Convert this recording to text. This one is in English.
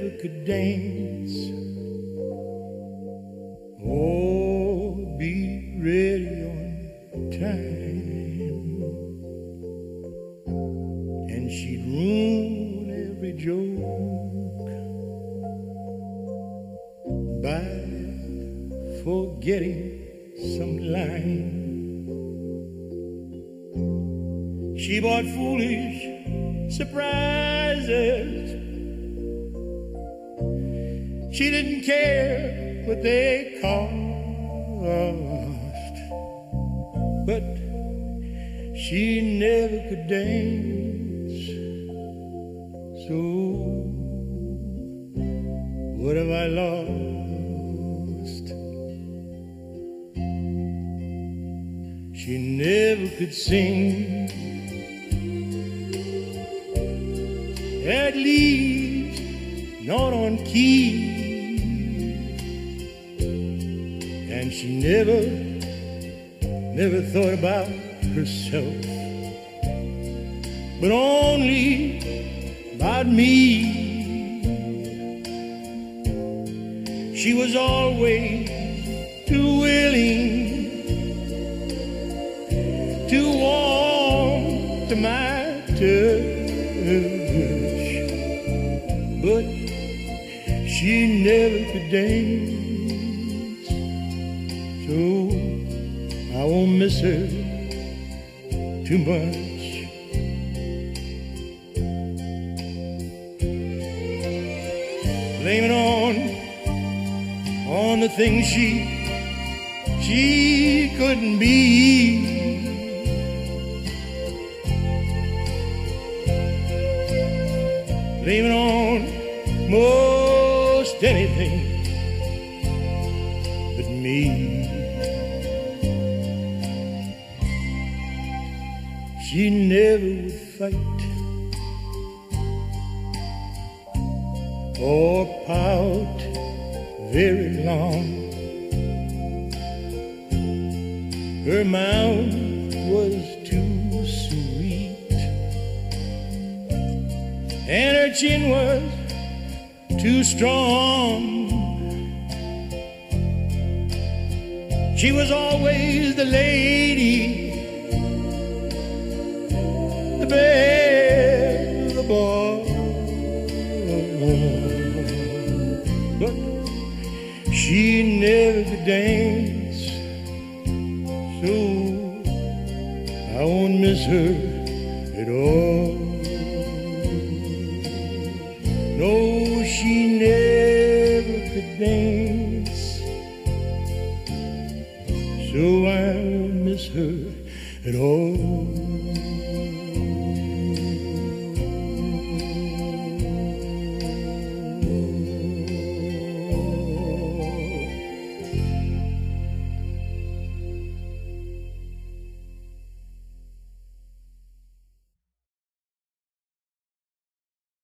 never could dance or be ready on time, and she'd ruin every joke by forgetting some line. She bought foolish surprises. She didn't care what they cost, but she never could dance. So what have I lost? She never could sing, at least not on key, and she never thought about herself, but only about me. She was always too willing to warm to my touch, but she never could dance. So I won't miss her too much. Blame it on the things she couldn't be. Blame it on most anything but me. She never would fight or pout very long. Her mouth was too sweet, and her chin was too strong. She was always the lady, the belle of the ball, but she never could dance. So I won't miss her at all. No, she never could dance, so I won't miss her at all.